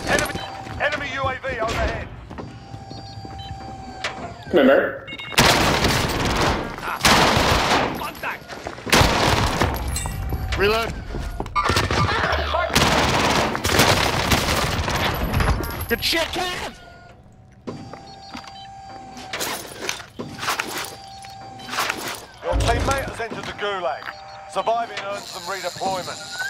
Enemy UAV overhead. Come here, Mert. Contact. Reload. Good shit, Cav! Your teammate has entered the gulag. Surviving earns them redeployment.